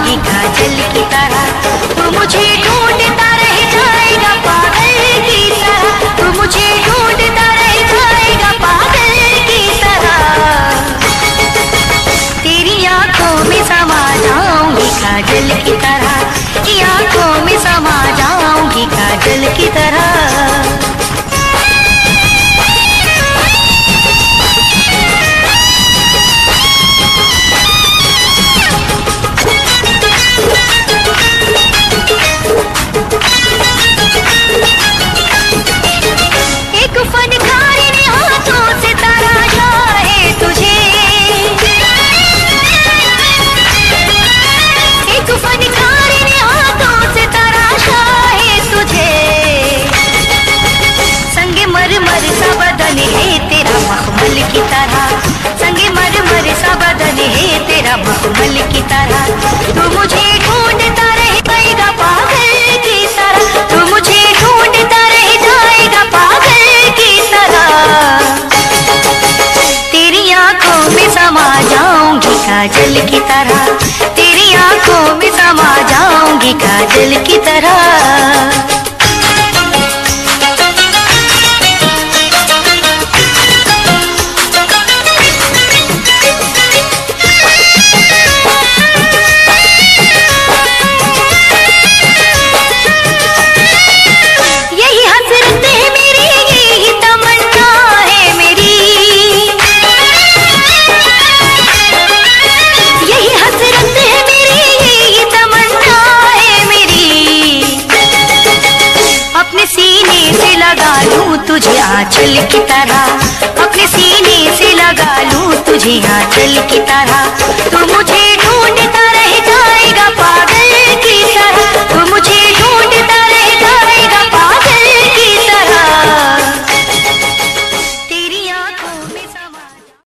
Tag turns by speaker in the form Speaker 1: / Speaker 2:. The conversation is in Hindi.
Speaker 1: जाऊंगी काजल की तरह। तू मुझे ढूंढता रह जाएगा पागल की तरह। तू मुझे ढूंढता रह जाएगा पागल की तरह। तेरी आंखों में समा जाऊंगी काजल की तरह। तेरी आंखों में समा जाऊंगी काजल की तरह। की तरह संगे मरमर सा बदन है तेरा मखमल की तरह। तू मुझे ढूंढता रह जाएगा पागल की तरह। तू मुझे ढूंढता रह जाएगा पागल की तरह। तेरी आंखों में समा जाऊंगी काजल की तरह। तेरी आंखों में समा जाऊंगी काजल की तरह। लगा लूं तुझे आंचल की तरह। अपने सीने से लगा लूं तुझे आंचल की तरह। तू मुझे ढूंढता